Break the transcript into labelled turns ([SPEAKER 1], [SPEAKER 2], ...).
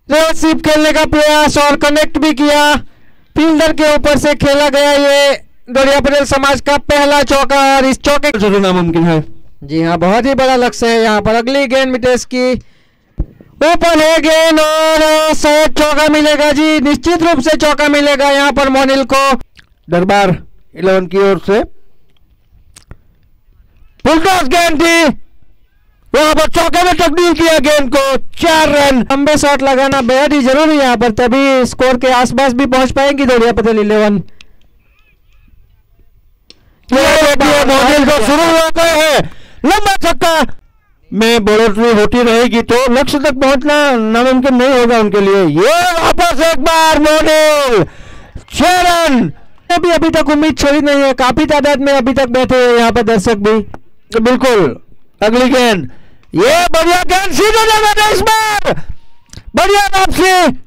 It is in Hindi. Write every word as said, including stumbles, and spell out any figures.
[SPEAKER 1] रिसीव खेलने का प्रयास और कनेक्ट भी किया, फील्डर के ऊपर से खेला गया ये डोरिया पटेल समाज का पहला चौका और इस चौके
[SPEAKER 2] जरूर नामुमकिन है।
[SPEAKER 1] जी हाँ, बहुत ही बड़ा लक्ष्य है यहाँ पर। अगली गेंद मितेश की ऊपर है गेंद और शायद चौका मिलेगा जी, निश्चित रूप से चौका मिलेगा यहाँ पर मोनिल को।
[SPEAKER 2] दरबार इलेवन की ओर से फुलटॉस गेंद थी, वहां पर चौके में तब्दील किया गेंद को, चार रन।
[SPEAKER 1] लंबे शॉट लगाना बेहद ही जरूरी है यहाँ पर, तभी स्कोर के आसपास भी पहुंच पाएंगी डोरिया पटेल इलेवन।
[SPEAKER 2] मोनिल को शुरू हो गए हैं, लंबा छक्का में बढ़ोतरी होती रहेगी तो लक्ष्य तक पहुंचना नामुमकिन नहीं होगा उनके लिए। ये वापस एक बार मोनिल, छह रन।
[SPEAKER 1] अभी अभी तक उम्मीद छोड़ी नहीं है, काफी तादाद में अभी तक बैठे हैं यहाँ पर दर्शक भी।
[SPEAKER 2] तो बिल्कुल अगली गेंद, ये बढ़िया गेंद सीधे जगह इस बार, बढ़िया वापसी।